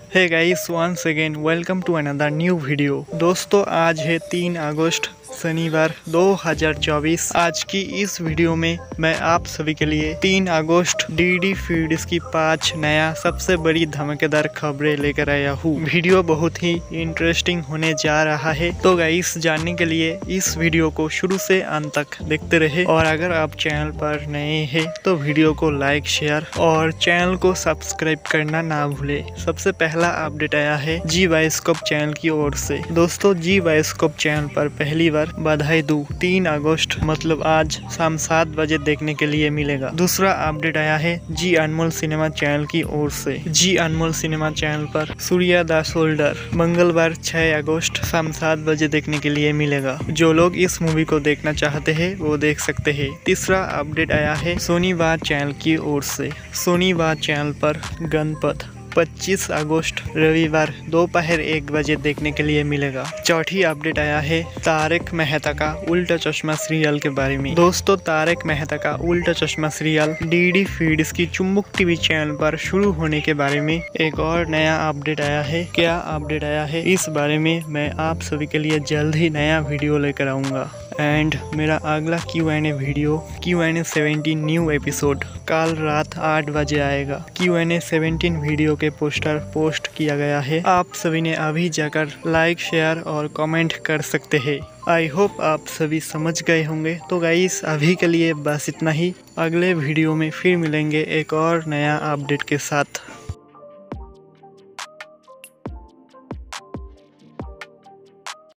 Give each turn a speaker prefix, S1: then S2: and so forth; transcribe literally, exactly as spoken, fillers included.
S1: Hey guys, once again welcome to another new video. दोस्तों, आज है तीन अगस्त शनिवार दो हज़ार चौबीस। आज की इस वीडियो में मैं आप सभी के लिए तीन अगस्त डीडी फीड्स की पांच नया सबसे बड़ी धमाकेदार खबरें लेकर आया हूँ। वीडियो बहुत ही इंटरेस्टिंग होने जा रहा है, तो गाइस जानने के लिए इस वीडियो को शुरू से अंत तक देखते रहे। और अगर आप चैनल पर नए हैं तो वीडियो को लाइक शेयर और चैनल को सब्सक्राइब करना ना भूले। सबसे पहला अपडेट आया है जी बायोस्कोप चैनल की ओर से। दोस्तों, जी बायोस्कोप चैनल पर पहली बार बधाई दूं, तीन अगस्त मतलब आज शाम सात बजे देखने के लिए मिलेगा। दूसरा अपडेट आया है जी अनमोल सिनेमा चैनल की ओर से। जी अनमोल सिनेमा चैनल पर सूर्या द सोल्डर मंगलवार छह अगस्त शाम सात बजे देखने के लिए मिलेगा। जो लोग इस मूवी को देखना चाहते हैं वो देख सकते हैं। तीसरा अपडेट आया है सोनी वाह चैनल की ओर से। सोनी वाह चैनल पर गणपत पच्चीस अगस्त रविवार दोपहर एक बजे देखने के लिए मिलेगा। चौथी अपडेट आया है तारक मेहता का उल्टा चश्मा सीरियल के बारे में। दोस्तों, तारक मेहता का उल्टा चश्मा सीरियल डीडी फीड्स की चुम्बक टीवी चैनल पर शुरू होने के बारे में एक और नया अपडेट आया है। क्या अपडेट आया है इस बारे में मैं आप सभी के लिए जल्द ही नया वीडियो लेकर आऊंगा। एंड मेरा अगला Q N A video Q N A seventeen new episode कल रात आठ बजे आएगा। Q N A seventeen video के पोस्टर पोस्ट किया गया है। आप सभी ने अभी जाकर लाइक शेयर और कमेंट कर सकते हैं। आई होप आप सभी समझ गए होंगे। तो गाइस, अभी के लिए बस इतना ही। अगले वीडियो में फिर मिलेंगे एक और नया अपडेट के साथ।